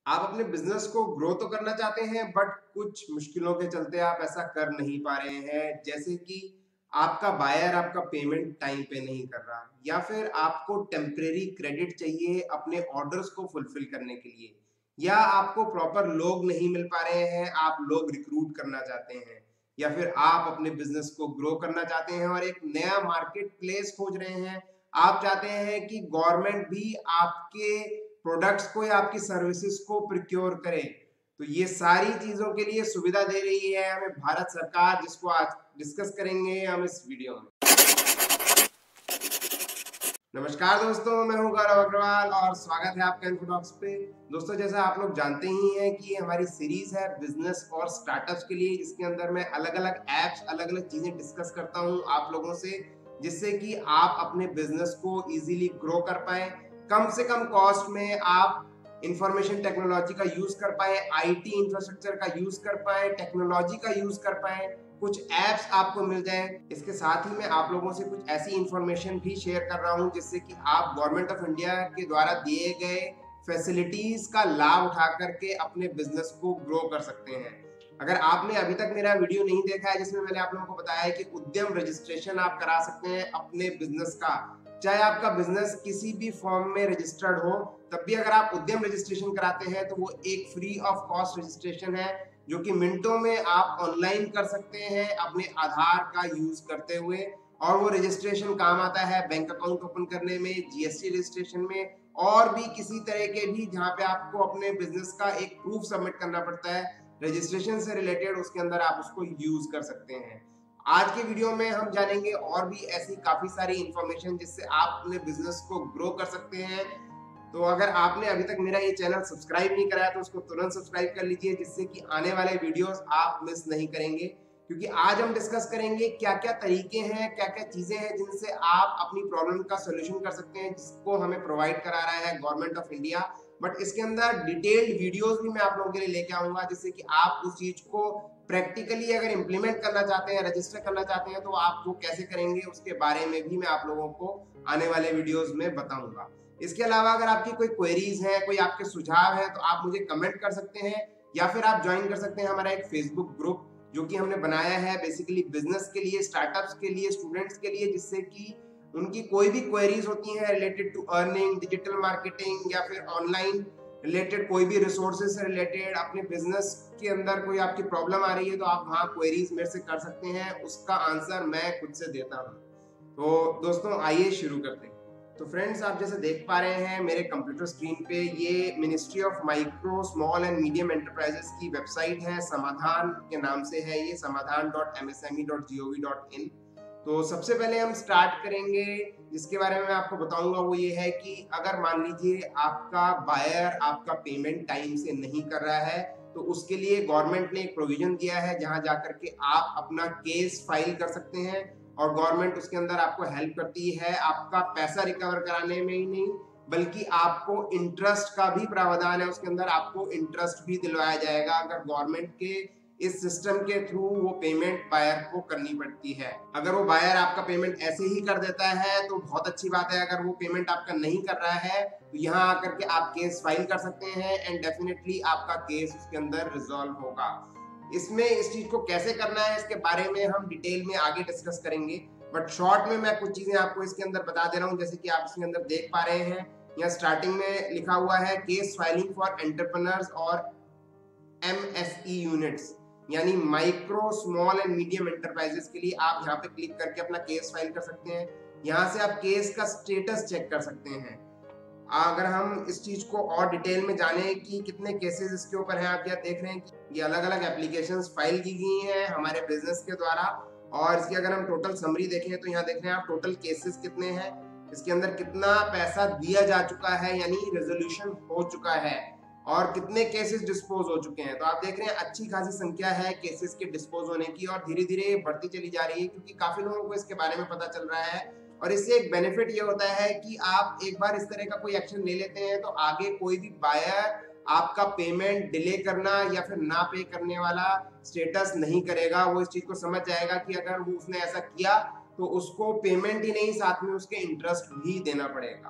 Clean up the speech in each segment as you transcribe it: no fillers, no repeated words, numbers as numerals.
आप अपने बिजनेस को ग्रो तो करना चाहते हैं बट कुछ मुश्किलों के चलते आप ऐसा कर नहीं पा रहे हैं, जैसे कि आपका बायर आपका पेमेंट टाइम पे नहीं कर रहा, या फिर आपको टेम्परेरी क्रेडिट चाहिए अपने ऑर्डर्स को फुलफिल करने के लिए, या आपको प्रॉपर लोग नहीं मिल पा रहे हैं, आप लोग रिक्रूट करना चाहते हैं, या फिर आप अपने बिजनेस को ग्रो करना चाहते हैं और एक नया मार्केट प्लेस खोज रहे हैं। आप चाहते हैं कि गवर्नमेंट भी आपके प्रोडक्ट्स को या आपकी सर्विसेज को प्रिक्योर करे। तो ये सारी चीजों के लिए सुविधा दे रही है हमें भारत सरकार, जिसको आज डिस्कस करेंगे हम इस वीडियो में। नमस्कार दोस्तों, मैं हूं गौरव अग्रवाल और स्वागत है आपका इन्फोटॉक्स पे। दोस्तों, जैसा आप लोग जानते ही हैं कि ये हमारी सीरीज है बिजनेस और स्टार्टअप्स के लिए, जिसके अंदर मैं अलग अलग एप्स, अलग अलग चीजें डिस्कस करता हूं आप लोगों से, जिससे कि आप अपने बिजनेस को इजीली ग्रो कर पाए, कम से कम कॉस्ट में आप इंफॉर्मेशन टेक्नोलॉजी का यूज कर पाए, आईटी इंफ्रास्ट्रक्चर का यूज कर पाए, टेक्नोलॉजी का यूज कर पाए, कुछ एप्स आपको मिल जाए। इसके साथ ही मैं आप लोगों से कुछ ऐसी इंफॉर्मेशन भी शेयर कर रहा हूं जिससे कि आप गवर्नमेंट ऑफ इंडिया के द्वारा दिए गए फैसिलिटीज का लाभ उठा करके अपने बिजनेस को ग्रो कर सकते हैं। अगर आपने अभी तक मेरा वीडियो नहीं देखा है जिसमें मैंने आप लोगों को बताया है कि उद्यम रजिस्ट्रेशन आप करा सकते हैं अपने बिजनेस का, चाहे आपका बिजनेस किसी भी फॉर्म में रजिस्टर्ड हो, तब भी अगर आप उद्यम रजिस्ट्रेशन कराते हैं तो वो एक फ्री ऑफ कॉस्ट रजिस्ट्रेशन है, जो कि मिनटों में आप ऑनलाइन कर सकते हैं अपने आधार का यूज करते हुए। और वो रजिस्ट्रेशन काम आता है बैंक अकाउंट ओपन करने में, जीएसटी रजिस्ट्रेशन में, और भी किसी तरह के भी जहां पे आपको अपने बिजनेस का एक प्रूफ सबमिट करना पड़ता है रजिस्ट्रेशन से रिलेटेड, उसके अंदर आप उसको यूज कर सकते हैं। आज के वीडियो में हम जानेंगे और भी ऐसी काफी सारी इंफॉर्मेशन जिससे आप अपने बिजनेस को ग्रो कर सकते हैं। तो अगर आपने अभी तक मेरा ये चैनल सब्सक्राइब नहीं कराया तो उसको तुरंत सब्सक्राइब कर लीजिए, जिससे कि आने वाले वीडियोस आप मिस नहीं करेंगे। क्योंकि आज हम डिस्कस करेंगे क्या क्या तरीके हैं, क्या क्या चीजें हैं जिनसे आप अपनी प्रॉब्लम का सोल्यूशन कर सकते हैं, जिसको हमें प्रोवाइड करा रहा है गवर्नमेंट ऑफ इंडिया। बट इसके अंदर डिटेल्ड वीडियोस भी मैं आप लोगों के लिए लेके आऊंगा, जिससे कि आप उस चीज को प्रैक्टिकली अगर इम्प्लीमेंट करना चाहते हैं, रजिस्टर करना चाहते हैं, तो आप वो कैसे करेंगे उसके बारे में भी मैं आप लोगों को आने वाले वीडियोस में बताऊंगा। इसके अलावा अगर आपकी कोई क्वेरीज है, कोई आपके सुझाव है, तो आप मुझे कमेंट कर सकते हैं, या फिर आप ज्वाइन कर सकते हैं हमारा एक फेसबुक ग्रुप जो कि हमने बनाया है बेसिकली बिजनेस के लिए, स्टार्टअप्स के लिए, स्टूडेंट्स के लिए, जिससे कि उनकी कोई भी क्वेरीज होती हैं related to earning, digital marketing, या फिर ऑनलाइन रिलेटेड कोई भी रिसोर्सेज से रिलेटेड अपने बिजनेस के अंदर कोई आपकी प्रॉब्लम आ रही है, तो आप वहाँ क्वेरीज मेरे से कर सकते हैं, उसका आंसर मैं खुद से देता हूँ। तो दोस्तों, आइए शुरू करते हैं। तो फ्रेंड्स, आप जैसे देख पा रहे हैं मेरे कंप्यूटर स्क्रीन पे, ये ministry of micro small and medium enterprises की वेबसाइट है, समाधान के नाम से है ये, samadhan.msme.gov.in। तो सबसे पहले हम स्टार्ट करेंगे, जिसके बारे में मैं आपको बताऊंगा वो ये है कि अगर मान लीजिए आपका बायर आपका पेमेंट टाइम से नहीं कर रहा है, तो उसके लिए गवर्नमेंट ने एक प्रोविजन दिया है जहां जाकर के आप अपना केस फाइल कर सकते हैं, और गवर्नमेंट उसके अंदर आपको हेल्प करती है आपका पैसा रिकवर कराने में ही नहीं, बल्कि आपको इंटरेस्ट का भी प्रावधान है, उसके अंदर आपको इंटरेस्ट भी दिलवाया जाएगा अगर गवर्नमेंट के इस सिस्टम के थ्रू वो पेमेंट बायर को करनी पड़ती है। अगर वो बायर आपका पेमेंट ऐसे ही कर देता है तो बहुत अच्छी बात है, अगर वो पेमेंट आपका नहीं कर रहा है तो यहाँ आकर के आप केस फाइल कर सकते हैं, एंड डेफिनेटली आपका केस उसके अंदर रिजॉल्व होगा। इसमें इस चीज को कैसे करना है इसके बारे में हम डिटेल में आगे डिस्कस करेंगे, बट शॉर्ट में मैं कुछ चीजें आपको इसके अंदर बता दे रहा हूँ। जैसे कि आप इसके अंदर देख पा रहे हैं, यहाँ स्टार्टिंग में लिखा हुआ है केस फाइलिंग फॉर एंटरप्रेन्योर्स और एमएसई यूनिट्स, यानी micro small and medium enterprises के लिए आप यहाँ पे क्लिक करके अपना केस फाइल कर सकते हैं। यहाँ से आप केस का स्टेटस चेक कर सकते हैं। अगर हम इस चीज को और डिटेल में जाने कि कितने केसेस इसके ऊपर हैं, आप यहाँ देख रहे हैं कि ये अलग अलग एप्लीकेशंस फाइल की गई हैं हमारे बिजनेस के द्वारा, और इसकी अगर हम टोटल समरी देखें तो यहाँ देख रहे हैं आप टोटल केसेस कितने हैं, इसके अंदर कितना पैसा दिया जा चुका है, यानी रेजोल्यूशन हो चुका है, और कितने केसेस डिस्पोज हो चुके हैं। तो आप देख रहे हैं अच्छी खासी संख्या है केसेस के डिस्पोज होने की, और धीरे धीरे बढ़ती चली जा रही है, क्योंकि काफी लोगों को इसके बारे में पता चल रहा है। और इससे एक बेनिफिट ये होता है कि आप एक बार इस तरह का कोई एक्शन ले लेते हैं तो आगे कोई भी बायर आपका पेमेंट डिले करना या फिर ना पे करने वाला स्टेटस नहीं करेगा। वो इस चीज को समझ जाएगा कि अगर वो उसने ऐसा किया तो उसको पेमेंट ही नहीं, साथ में उसके इंटरेस्ट भी देना पड़ेगा।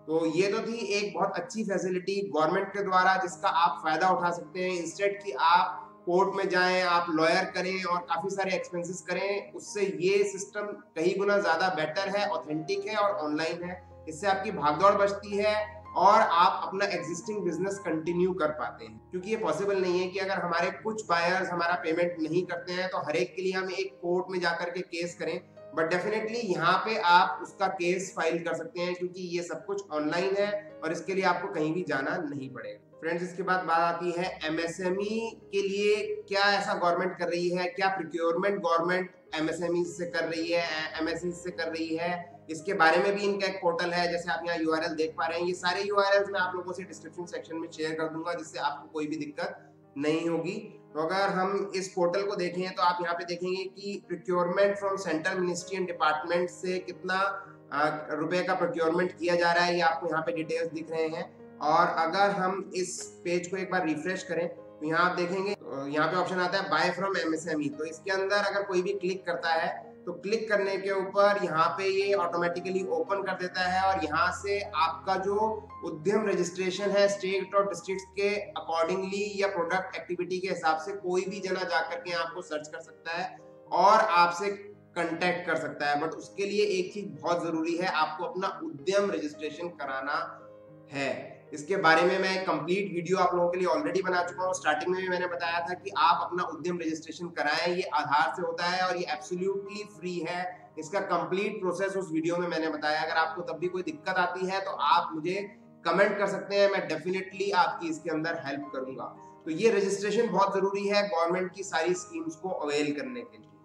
तो ये तो थी एक बहुत अच्छी फैसिलिटी गवर्नमेंट के द्वारा जिसका आप फायदा उठा सकते हैं। इंस्टेड कि आप कोर्ट में जाएं, आप लॉयर करें और काफी सारे एक्सपेंसेस करें, उससे ये सिस्टम कई गुना ज्यादा बेटर है, ऑथेंटिक है और ऑनलाइन है। इससे आपकी भागदौड़ बचती है और आप अपना एग्जिस्टिंग बिजनेस कंटिन्यू कर पाते हैं, क्योंकि ये पॉसिबल नहीं है कि अगर हमारे कुछ बायर्स हमारा पेमेंट नहीं करते हैं तो हर एक के लिए हम एक कोर्ट में जाकर के केस करें। बट डेफिनेटली यहाँ पे आप उसका केस फाइल कर सकते हैं, क्योंकि ये सब कुछ ऑनलाइन है और इसके लिए आपको कहीं भी जाना नहीं पड़ेगा। फ्रेंड्स, इसके बाद बात आती है एमएसएमई के लिए क्या ऐसा गवर्नमेंट कर रही है, क्या प्रोक्योरमेंट गवर्नमेंट एमएसएमई से कर रही है, एमएसई से कर रही है। इसके बारे में भी इनका एक पोर्टल है, जैसे आप यहाँ यूआरएल देख पा रहे हैं। ये सारे यूआरएल्स मैं आप लोगों से डिस्क्रिप्शन सेक्शन में शेयर कर दूंगा, जिससे आपको कोई भी दिक्कत नहीं होगी। तो अगर हम इस पोर्टल को देखें तो आप यहाँ पे देखेंगे कि procurement from central ministry and department से कितना रुपए का प्रोक्योरमेंट किया जा रहा है, ये आपको यहाँ पे डिटेल्स दिख रहे हैं। और अगर हम इस पेज को एक बार रिफ्रेश करें तो यहाँ आप देखेंगे, तो यहाँ पे ऑप्शन आता है बाय फ्रॉम एमएसएमई। तो इसके अंदर अगर कोई भी क्लिक करता है तो क्लिक करने के ऊपर यहाँ पे ये ऑटोमेटिकली ओपन कर देता है और यहाँ से आपका जो उद्यम रजिस्ट्रेशन है स्टेट और डिस्ट्रिक्ट के अकॉर्डिंगली या प्रोडक्ट एक्टिविटी के हिसाब से कोई भी जना जाकर के आपको सर्च कर सकता है और आपसे कांटेक्ट कर सकता है। बट उसके लिए एक चीज बहुत जरूरी है, आपको अपना उद्यम रजिस्ट्रेशन कराना है। इसके बारे में मैं एक कंप्लीट वीडियो आप लोगों के लिए ऑलरेडी बना चुका हूँ। स्टार्टिंग में भी मैंने बताया था कि आप अपना उद्यम रजिस्ट्रेशन कराएं, ये आधार से होता है और ये एब्सोल्युटली फ्री है। इसका कंप्लीट प्रोसेस उस वीडियो में मैंने बताया। अगर आपको तब भी कोई दिक्कत आती है तो आप मुझे कमेंट कर सकते हैं, मैं डेफिनेटली आपकी इसके अंदर हेल्प करूंगा। तो ये रजिस्ट्रेशन बहुत जरूरी है गवर्नमेंट की सारी स्कीम्स को अवेल करने के लिए।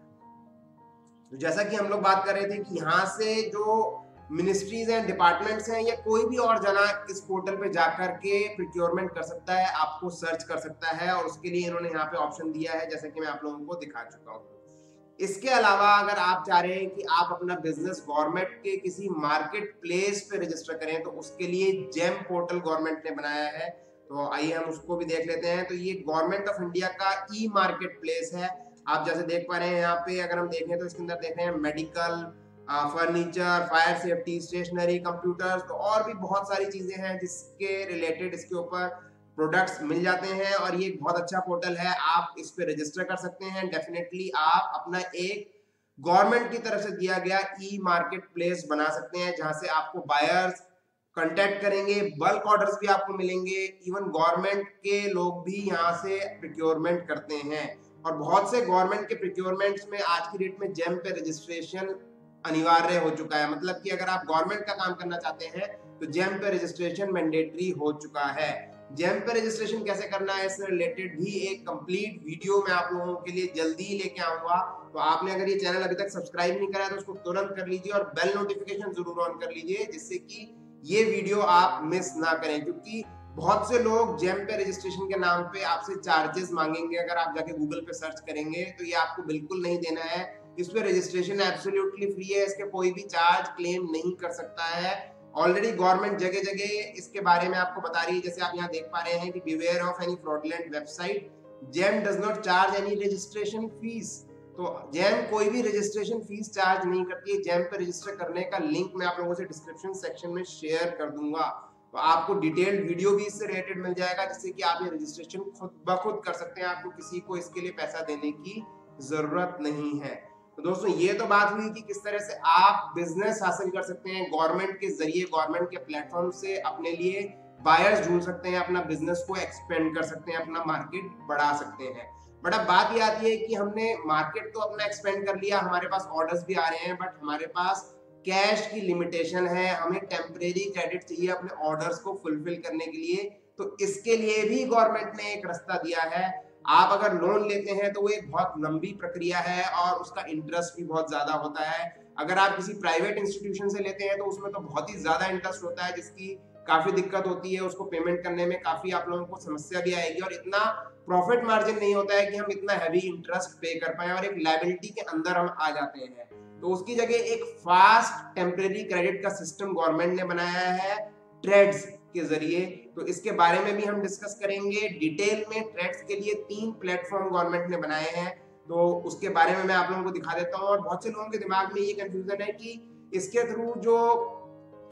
तो जैसा कि हम लोग बात कर रहे थे कि यहाँ से जो मिनिस्ट्रीज हैं, डिपार्टमेंट्स हैं, या कोई भी और जना इस पोर्टल पे जाकर के प्रोक्योरमेंट कर सकता है, आपको सर्च कर सकता है और उसके लिए इन्होंने यहाँ पे ऑप्शन दिया है, जैसा कि मैं आप लोगों को दिखा चुका हूँ। इसके अलावा अगर आप चाह रहे हैं कि आप अपना बिजनेस गवर्नमेंट के किसी मार्केट प्लेस पे रजिस्टर करें तो उसके लिए जेम पोर्टल गवर्नमेंट ने बनाया है। तो आइए हम उसको भी देख लेते हैं। तो ये गवर्नमेंट ऑफ इंडिया का ई मार्केट प्लेस है। आप जैसे देख पा रहे हैं यहाँ पे, अगर हम देखें तो इसके अंदर देख रहे हैं medical, furniture, fire safety, stationery, computers, तो और भी बहुत सारी चीजें हैं जिसके रिलेटेड इसके ऊपर प्रोडक्ट्स मिल जाते हैं। और ये एक बहुत अच्छा पोर्टल है, आप इस पे रजिस्टर कर सकते हैं। डेफिनेटली आप अपना एक गवर्नमेंट की तरफ से दिया गया ई मार्केट प्लेस बना सकते हैं, जहां से आपको बायर्स कांटेक्ट करेंगे, बल्क ऑर्डर्स भी आपको मिलेंगे। इवन गवर्नमेंट के लोग भी यहाँ से प्रोक्योरमेंट करते हैं और बहुत से गवर्नमेंट के प्रोक्योरमेंट्स में आज की डेट में जेम पे रजिस्ट्रेशन अनिवार्य हो चुका है। मतलब कि अगर आप गवर्नमेंट का काम करना चाहते हैं तो जेम पे रजिस्ट्रेशन मैंडेटरी हो चुका है। जेम पे रजिस्ट्रेशन कैसे करना है इससे रिलेटेड भी एक कंप्लीट वीडियो मैं आप लोगों के लिए जल्दी ही लेके आऊंगा। तो आपने अगर ये चैनल अभी तक सब्सक्राइब नहीं करा है तो उसको तुरंत कर लीजिए और बेल नोटिफिकेशन जरूर ऑन कर लीजिए, जिससे कि ये वीडियो आप मिस ना करें। क्योंकि बहुत से लोग जेम पे रजिस्ट्रेशन के नाम पे आपसे चार्जेस मांगेंगे। अगर आप जाके गूगल पे सर्च करेंगे तो ये आपको बिल्कुल नहीं देना है। इस पे रजिस्ट्रेशन एब्सोल्युटली फ्री है, इसके कोई भी चार्ज क्लेम नहीं कर सकता है। ऑलरेडी गवर्नमेंट जगह जगह इसके बारे में आपको बता रही है। जैसे आप यहाँ देख पा रहे हैं कि beware of any fraudulent website, GeM does not charge any registration fees. तो जेम कोई भी रजिस्ट्रेशन फीस चार्ज नहीं करती है। जेम पे रजिस्टर करने का लिंक मैं आप लोगों से डिस्क्रिप्शन सेक्शन में शेयर कर दूंगा, तो आपको डिटेल्ड वीडियो भी इससे रिलेटेड मिल जाएगा, जिससे कि आप ये रजिस्ट्रेशन खुद ब खुद कर सकते हैं। आपको किसी को इसके लिए पैसा देने की जरूरत नहीं है। तो दोस्तों, ये तो बात हुई कि किस तरह से आप बिजनेस हासिल कर सकते हैं गवर्नमेंट के जरिए, गवर्नमेंट के प्लेटफॉर्म से अपने लिए बायर्स ढूंढ सकते हैं, अपना बिजनेस को एक्सपेंड कर सकते हैं, अपना मार्केट बढ़ा सकते हैं। बट अब बात ये आती है कि हमने मार्केट तो अपना एक्सपेंड कर लिया, हमारे पास ऑर्डर्स भी आ रहे हैं, बट हमारे पास कैश की लिमिटेशन है। हमें टेम्परेरी क्रेडिट चाहिए अपने ऑर्डर्स को फुलफिल करने के लिए। तो इसके लिए भी गवर्नमेंट ने एक रास्ता दिया है। आप अगर लोन लेते हैं तो वो एक बहुत लंबी प्रक्रिया है और उसका इंटरेस्ट भी बहुत ज्यादा होता है। अगर आप किसी प्राइवेट इंस्टीट्यूशन से लेते हैं तो उसमें तो बहुत ही ज्यादा इंटरेस्ट होता है, जिसकी काफी दिक्कत होती है। उसको पेमेंट करने में काफी आप लोगों को समस्या भी आएगी और इतना प्रॉफिट मार्जिन नहीं होता है कि हम इतना हैवी इंटरेस्ट पे कर पाए और एक लायबिलिटी के अंदर हम आ जाते हैं। तो उसकी जगह एक फास्ट टेम्परेरी क्रेडिट का सिस्टम गवर्नमेंट ने बनाया है ट्रेड्स के जरिए। तो इसके बारे में भी हम डिस्कस करेंगे डिटेल में। ट्रेड्स के लिए 3 प्लेटफॉर्म गवर्नमेंट ने बनाए हैं, तो उसके बारे में मैं आप लोगों को दिखा देता हूँ। और बहुत से लोगों के दिमाग में ये कंफ्यूजन है कि इसके थ्रू जो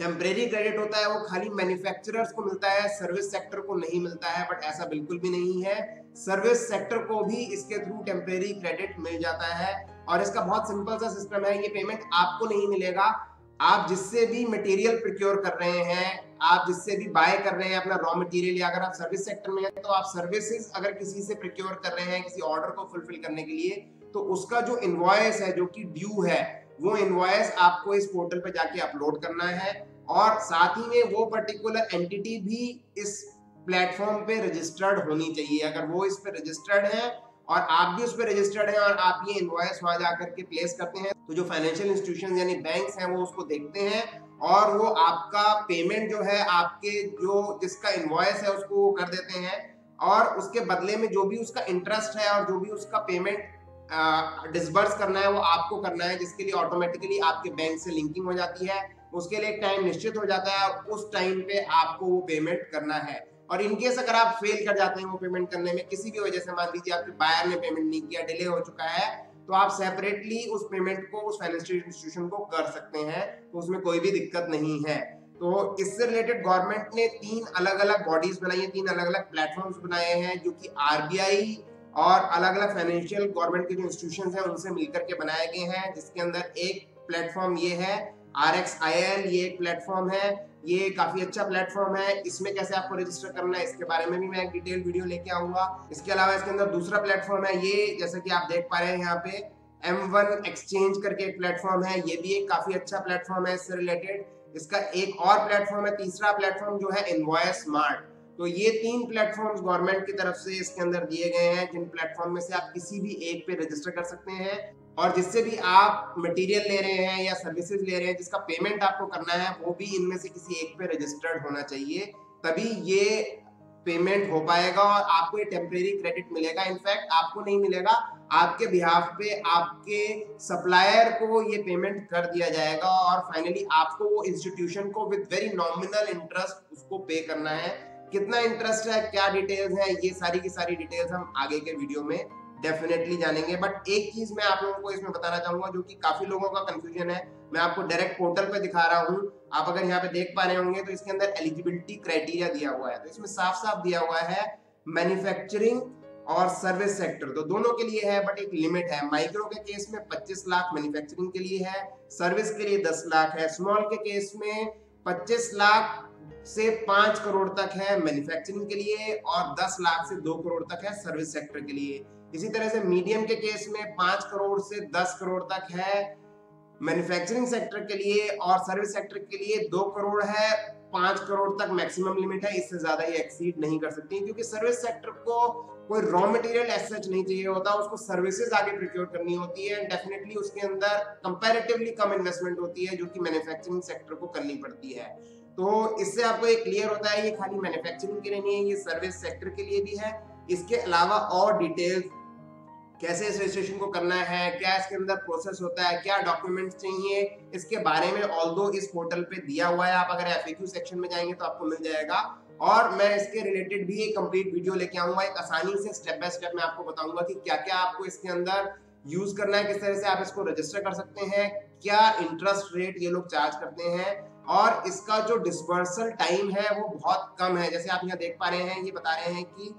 टेम्परेरी क्रेडिट होता है वो खाली मैन्युफैक्चरर्स को मिलता है, सर्विस सेक्टर को नहीं मिलता है, बट ऐसा बिल्कुल भी नहीं है। सर्विस सेक्टर को भी इसके थ्रू टेम्परेरी क्रेडिट मिल जाता है और इसका बहुत सिंपल सा सिस्टम है। ये पेमेंट आपको नहीं मिलेगा, आप जिससे भी मटेरियल प्रोक्योर कर रहे हैं, आप जिससे भी बाय कर रहे हैं अपना रॉ मटेरियल, या अगर आप सर्विस सेक्टर में हैं तो आप सर्विसेज अगर किसी से प्रोक्योर कर रहे हैं किसी ऑर्डर को फुलफिल करने के लिए, तो उसका जो इनवॉइस है जो कि ड्यू है, वो इनवॉइस आपको इस पोर्टल पे जाके अपलोड करना है और साथ ही में वो पर्टिकुलर एंटिटी भी इस प्लेटफॉर्म पे रजिस्टर्ड होनी चाहिए। अगर वो इस पे रजिस्टर्ड है और आप भी उस पे रजिस्टर्ड हैं और आप ये इनवॉइस वहां जाकर के प्लेस करते हैं, तो जो फाइनेंशियल इंस्टीट्यूशन यानी बैंक्स हैं वो उसको देखते हैं और वो आपका पेमेंट जो है आपके जो जिसका इनवॉइस है उसको वो कर देते हैं और उसके बदले में जो भी उसका इंटरेस्ट है और जो भी उसका पेमेंट डिसबर्स करना है वो आपको करना है, जिसके लिए ऑटोमेटिकली आपके बैंक से लिंकिंग हो जाती है। उसके लिए एक टाइम निश्चित हो जाता है और उस टाइम पे आपको वो पेमेंट करना है। और इनकेस अगर आप फेल कर जाते हैं वो पेमेंट करने में किसी भी वजह से, मान लीजिए आपके बायर ने पेमेंट नहीं किया, डिले हो चुका है, तो आप सेपरेटली उस पेमेंट को उस फाइनेंशियल इंस्टीट्यूशन को कर सकते हैं, तो उसमें कोई भी दिक्कत नहीं है। तो इससे रिलेटेड गवर्नमेंट ने 3 अलग अलग बॉडीज बनाई है, 3 अलग अलग प्लेटफॉर्म्स बनाए हैं जो कि आरबीआई और अलग अलग फाइनेंशियल गवर्नमेंट के जो इंस्टीट्यूशंस हैं उनसे मिलकर के बनाए गए हैं, जिसके अंदर एक प्लेटफॉर्म ये है RXIL, ये एक प्लेटफॉर्म है, ये काफी अच्छा प्लेटफॉर्म है। इसमें कैसे आपको रजिस्टर करना है इसके बारे में भी मैं एक डिटेल वीडियो लेके आऊंगा। इसके अलावा इसके अंदर दूसरा प्लेटफॉर्म है, ये जैसा कि आप देख पा रहे हैं यहाँ पे M1 एक्सचेंज करके एक प्लेटफॉर्म है, ये भी एक काफी अच्छा प्लेटफॉर्म है इससे रिलेटेड। इसका एक और प्लेटफॉर्म है, तीसरा प्लेटफॉर्म जो है इनवॉइस स्मार्ट। तो ये 3 प्लेटफॉर्म्स गवर्नमेंट की तरफ से इसके अंदर दिए गए हैं, जिन प्लेटफॉर्म में से आप किसी भी एक पे रजिस्टर कर सकते हैं और जिससे भी आप मटेरियल ले रहे हैं या सर्विसेज ले रहे हैं जिसका पेमेंट आपको करना है वो भी इनमें से किसी एक पे रजिस्टर्ड होना चाहिए, तभी ये पेमेंट हो पाएगा और आपको ये टेम्परेरी क्रेडिट मिलेगा। इनफैक्ट आपको नहीं मिलेगा, आपके बिहाफ पे आपके सप्लायर को ये पेमेंट कर दिया जाएगा और फाइनली आपको वो इंस्टीट्यूशन को विद वेरी नॉमिनल इंटरेस्ट उसको पे करना है। कितना इंटरेस्ट है, क्या डिटेल्स है, ये सारी की सारी डिटेल्स हम आगे के वीडियो में डेफिनेटली जानेंगे। बट एक चीज मैं आप लोगों को इसमें बताना चाहूंगा जो कि काफी लोगों का कंफ्यूजन है, मैं आपको डायरेक्ट पोर्टल पे दिखा रहा हूं। आप अगर यहाँ पे देख पा रहे होंगे तो इसके अंदर एलिजिबिलिटी क्राइटेरिया दिया हुआ है, तो इसमें साफ साफ दिया हुआ है मैन्युफैक्चरिंग और सर्विस सेक्टर, तो दोनों के लिए है, बट एक लिमिट है। माइक्रो के केस में 25 लाख मैन्युफैक्चरिंग के लिए है, सर्विस के लिए 10 लाख है। स्मॉल के केस में 25 लाख से 5 करोड़ तक है मैन्युफैक्चरिंग के लिए और 10 लाख से 2 करोड़ तक है सर्विस सेक्टर के लिए। इसी तरह से मीडियम के केस में 5 करोड़ से 10 करोड़ तक है मैन्युफैक्चरिंग सेक्टर के लिए और सर्विस सेक्टर के लिए 2 करोड़ है, 5 करोड़ तक मैक्सिमम लिमिट है, इससे ज्यादा ये एक्सीड नहीं कर सकती, क्योंकि सर्विस सेक्टर को कोई रॉ मटेरियल एज सच नहीं चाहिए होता, उसको सर्विसेज आगे प्रोक्योर करनी होती है एंड डेफिनेटली उसके अंदर कंपैरेटिवली कम इन्वेस्टमेंट होती है जो कि मैन्युफैक्चरिंग सेक्टर को करनी पड़ती है। तो इससे आपको ये क्लियर होता है ये खाली मैन्युफैक्चरिंग के लिए नहीं है, ये सर्विस सेक्टर के लिए भी है। इसके अलावा और डिटेल्स, कैसे इस रजिस्ट्रेशन को करना है, क्या इसके अंदर प्रोसेस होता है, क्या डॉक्यूमेंट्स चाहिए, इसके बारे में ऑल्दो इस पोर्टल पे दिया हुआ है, आप अगर FAQ सेक्शन में जाएंगे तो आपको मिल जाएगा और मैं इसके रिलेटेड भी एक कंप्लीट वीडियो लेके आऊंगा, एक आसानी से स्टेप बाय स्टेप मैं आपको बताऊंगा कि क्या क्या आपको इसके अंदर यूज करना है, किस तरह से आप इसको रजिस्टर कर सकते हैं, क्या इंटरेस्ट रेट ये लोग चार्ज करते हैं और इसका जो डिस्बर्सल टाइम है वो बहुत कम है। जैसे आप यहाँ देख पा रहे हैं, ये बता रहे हैं कि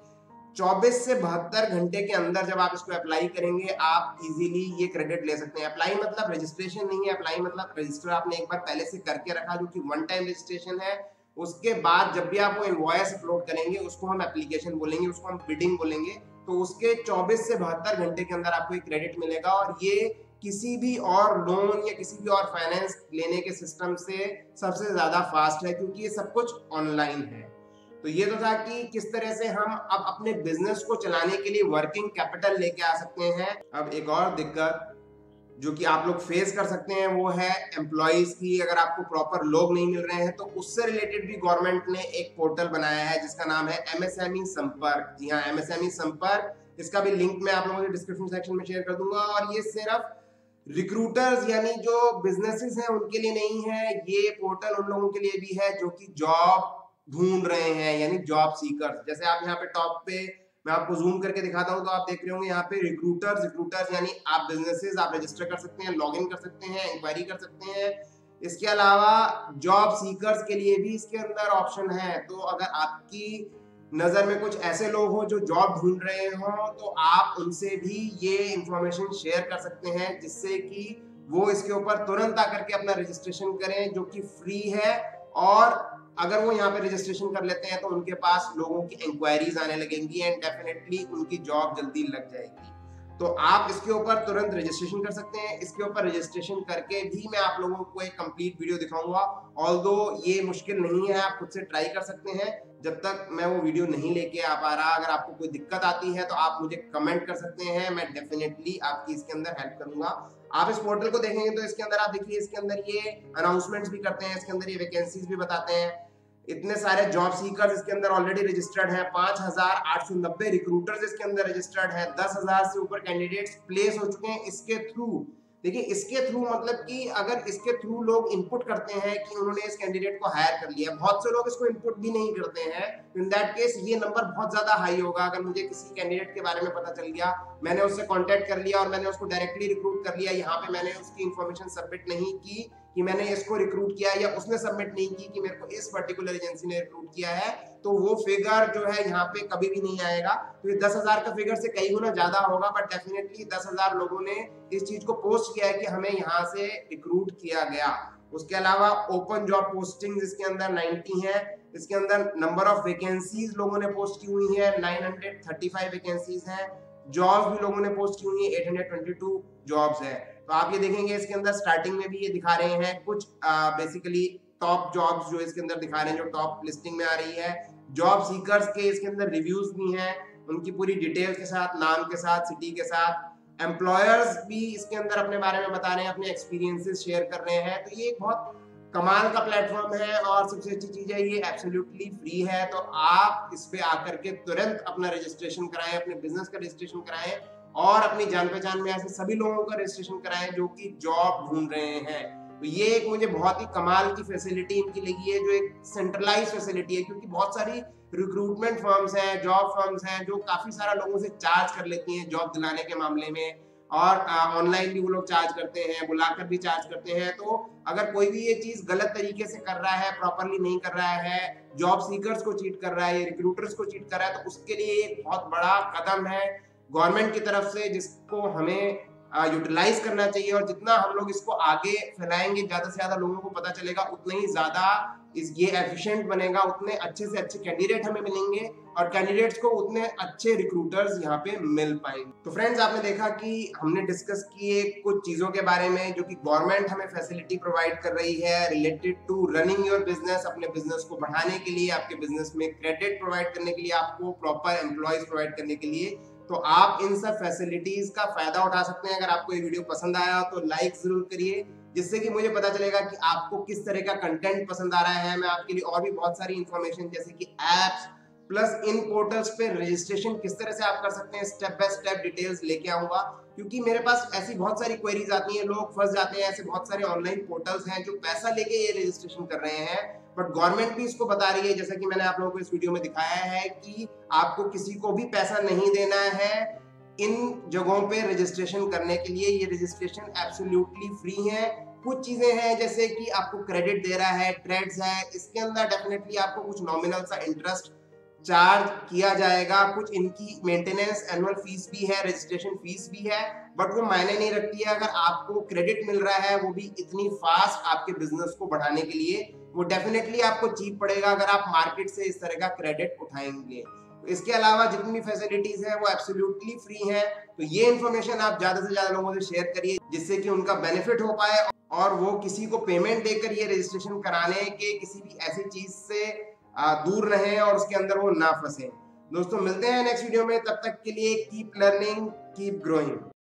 24 से 72 घंटे के अंदर जब आप इसको अप्लाई करेंगे आप इजीली ये क्रेडिट ले सकते हैं। अप्लाई मतलब रजिस्ट्रेशन नहीं है, अप्लाई मतलब रजिस्टर आपने एक बार पहले से करके रखा जो कि वन टाइम रजिस्ट्रेशन है। उसके बाद जब भी आप वो इनवॉइस अपलोड करेंगे उसको हम एप्लीकेशन बोलेंगे, उसको हम बिडिंग बोलेंगे, तो उसके 24 से 72 घंटे के अंदर आपको एक क्रेडिट मिलेगा और ये किसी भी और लोन या किसी भी और फाइनेंस लेने के सिस्टम से सबसे ज्यादा फास्ट है, क्योंकि ये सब कुछ ऑनलाइन है। तो ये तो था कि किस तरह से हम अब अपने बिजनेस को चलाने के लिए वर्किंग कैपिटल लेके आ सकते हैं। अब एक और दिक्कत जो कि आप लोग फेस कर सकते हैं वो है एम्प्लॉइज की। अगर आपको प्रॉपर लोग नहीं मिल रहे हैं तो उससे रिलेटेड भी गवर्नमेंट ने एक पोर्टल बनाया है जिसका नाम है MSME संपर्क। जी हाँ, MSME संपर्क, इसका भी लिंक मैं आप लोगों के डिस्क्रिप्शन सेक्शन में शेयर कर दूंगा। और ये सिर्फ रिक्रूटर्स यानी जो बिजनेसेस हैं उनके लिए नहीं है, ये पोर्टल उन लोगों के लिए भी है जो कि जॉब ढूंढ रहे हैं, यानी जॉब सीकर्स। जैसे आप यहाँ पे टॉप पे, मैं आपको जूम करके दिखाता हूँ तो आप देख रहे होंगे यहाँ पे रिक्रूटर्स यानी आप बिजनेसेस आप रजिस्टर कर सकते हैं, लॉग इन कर सकते हैं, इंक्वायरी कर सकते हैं। इसके अलावा जॉब सीकर्स के लिए भी इसके अंदर ऑप्शन है। तो अगर आपकी नजर में कुछ ऐसे लोग हो जो जॉब ढूंढ रहे हो तो आप उनसे भी ये इंफॉर्मेशन शेयर कर सकते हैं, जिससे कि वो इसके ऊपर तुरंत आकर के अपना रजिस्ट्रेशन करें, जो कि फ्री है। और अगर वो यहाँ पे रजिस्ट्रेशन कर लेते हैं तो उनके पास लोगों की इंक्वायरीज आने लगेंगी एंड डेफिनेटली उनकी जॉब जल्दी लग जाएगी। तो आप इसके ऊपर तुरंत रजिस्ट्रेशन कर सकते हैं। इसके ऊपर रजिस्ट्रेशन करके भी मैं आप लोगों को एक कंप्लीट वीडियो दिखाऊंगा। ऑल्दो ये मुश्किल नहीं है, आप खुद से ट्राई कर सकते हैं। जब तक मैं वो वीडियो नहीं लेके आ पा रहा, अगर आपको कोई दिक्कत आती है तो आप मुझे कमेंट कर सकते हैं, मैं डेफिनेटली आपकी इसके अंदर हेल्प करूंगा। आप इस पोर्टल को देखेंगे तो इसके अंदर आप देखिए, इसके अंदर ये अनाउंसमेंट्स भी करते हैं, इसके अंदर ये वैकेंसीज भी बताते हैं। इतने सारे जॉब सीकर्स इसके अंदर ऑलरेडी रजिस्टर्ड हैं, 5890 रिक्रूटर्स इसके अंदर रजिस्टर्ड हैं, 10,000 से ऊपर कैंडिडेट्स प्लेस हो चुके हैं इसके थ्रू। देखिए इसके थ्रू मतलब कि अगर इसके थ्रू लोग इनपुट करते हैं कि उन्होंने इस कैंडिडेट को हायर कर लिया, बहुत से लोग इसको इनपुट भी नहीं करते हैं, इन दैट केस ये नंबर बहुत ज्यादा हाई होगा। अगर मुझे किसी कैंडिडेट के बारे में पता चल गया, मैंने उससे कांटेक्ट कर लिया और मैंने उसको डायरेक्टली रिक्रूट कर लिया, यहाँ पे मैंने उसकी इंफॉर्मेशन सबमिट नहीं की कि मैंने इसको रिक्रूट किया, या उसने सबमिट नहीं की कि मेरे को इस पर्टिकुलर एजेंसी ने रिक्रूट किया है, तो वो फिगर जो है यहाँ पे कभी भी नहीं आएगा। तो ये 10,000 का फिगर से कई गुना ज्यादा होगा, बट डेफिनेटली 10,000 लोगों ने इस चीज को पोस्ट किया है कि हमें यहाँ से रिक्रूट किया गया। उसके अलावा ओपन जॉब पोस्टिंग इसके अंदर 90 है। इसके अंदर नंबर ऑफ वैकेंसीज लोगों ने पोस्ट की हुई है, 935 वैकेंसीज हैं। जॉब्स भी लोगों ने पोस्ट की हुई है, 822 जॉब्स है। तो आप ये देखेंगे इसके अंदर स्टार्टिंग में भी ये दिखा रहे हैं कुछ बेसिकली टॉप जॉब्स जो इसके अंदर दिखा रहे हैं, जो टॉप लिस्टिंग में आ रही है। जॉब सीकर्स के इसके अंदर रिव्यूज भी हैं, उनकी पूरी डिटेल के साथ, नाम के साथ, सिटी के साथ। एम्प्लॉयर्स भी इसके अंदर अपने बारे में बता रहे हैं, अपने एक्सपीरियंसेस शेयर कर रहे हैं। तो ये एक बहुत कमाल का प्लेटफॉर्म है और सबसे अच्छी चीज है ये एब्सोल्युटली फ्री है। तो आप इस पे आकर के तुरंत अपना रजिस्ट्रेशन कराएं, अपने बिजनेस का रजिस्ट्रेशन कराएं और अपनी जान पहचान में ऐसे सभी लोगों का रजिस्ट्रेशन कराएं जो कि जॉब ढूंढ रहे हैं। तो ये एक मुझे बहुत ही कमाल की फैसिलिटी इनकी लगी है, जो एक सेंट्रलाइज फैसिलिटी है, क्योंकि बहुत सारी रिक्रूटमेंट फर्म्स हैं, जॉब फर्म्स हैं जो काफी सारा लोगों से चार्ज कर लेती हैं जॉब दिलाने के मामले में, और ऑनलाइन भी वो लोग चार्ज करते हैं, बुलाकर भी चार्ज करते हैं। तो अगर कोई भी ये चीज गलत तरीके से कर रहा है, प्रॉपरली नहीं कर रहा है, जॉब सीकर्स को चीट कर रहा है, रिक्रूटर्स को चीट कर रहा है, तो उसके लिए एक बहुत बड़ा कदम है गवर्नमेंट की तरफ से, जिसको हमें यूटिलाइज करना चाहिए। और जितना हम लोग इसको आगे फैलाएंगे, ज्यादा से ज्यादा लोगों को पता चलेगा, उतना ही ज्यादा ये एफिशिएंट बनेगा, उतने अच्छे से अच्छे कैंडिडेट हमें मिलेंगे और कैंडिडेट्स को उतने अच्छे रिक्रूटर्स यहाँ पे मिल पाएंगे। तो फ्रेंड्स, आपने देखा कि हमने डिस्कस किए कुछ चीजों के बारे में जो कि गवर्नमेंट हमें फैसिलिटी प्रोवाइड कर रही है related to running your business. अपने बिजनेस को बढ़ाने के लिए, आपके बिजनेस में क्रेडिट प्रोवाइड करने के लिए, आपको प्रॉपर एम्प्लॉयज प्रोवाइड करने के लिए। तो आप इन सब फैसिलिटीज का फायदा उठा सकते हैं। अगर आपको ये वीडियो पसंद आया तो लाइक जरूर करिए, जिससे कि मुझे पता चलेगा कि आपको किस तरह का कंटेंट पसंद आ रहा है। मैं आपके लिए और भी बहुत सारी इंफॉर्मेशन जैसे कि एप्स प्लस इन पोर्टल्स पे रजिस्ट्रेशन किस तरह से आप कर सकते हैं, स्टेप बाय स्टेप डिटेल्स लेके आऊंगा। क्योंकि मेरे पास ऐसी बहुत सारी क्वेरीज आती हैं, लोग फंस जाते हैं। ऐसे बहुत सारे ऑनलाइन पोर्टल्स हैं जो पैसा लेके ये रजिस्ट्रेशन कर रहे हैं, बट गवर्नमेंट भी इसको बता रही है, जैसा कि मैंने आप लोगों को इस वीडियो में दिखाया है, कि आपको किसी को भी पैसा नहीं देना है इन जगहों पे रजिस्ट्रेशन करने के लिए। ये रजिस्ट्रेशन एब्सोल्युटली फ्री है। कुछ चीजें हैं जैसे कि आपको क्रेडिट दे रहा है, ट्रेड्स है, इसके अंदर डेफिनेटली आपको कुछ नॉमिनल सा इंटरेस्ट चार्ज किया जाएगा। कुछ इनकी मेंटेनेंस एनुअल फीस भी है, रजिस्ट्रेशन फीस भी है, बट वो मायने नहीं रखती है। अगर आपको क्रेडिट मिल रहा है, वो भी इतनी फास्ट आपके बिजनेस को बढ़ाने के लिए, वो डेफिनेटली आपको चीप पड़ेगा अगर आप मार्केट से इस तरह का क्रेडिट उठाएंगे। तो इसके अलावा जितनी भी फैसिलिटीज है वो एब्सोल्युटली फ्री है। तो ये इन्फॉर्मेशन आप ज्यादा से ज्यादा लोगों से शेयर करिए, जिससे कि उनका बेनिफिट हो पाए और वो किसी को पेमेंट देकर ये रजिस्ट्रेशन कराने के किसी भी ऐसी चीज से दूर रहें और उसके अंदर वो ना फंसे। दोस्तों, मिलते हैं नेक्स्ट वीडियो में, तब तक के लिए कीप लर्निंग, कीप ग्रोइंग।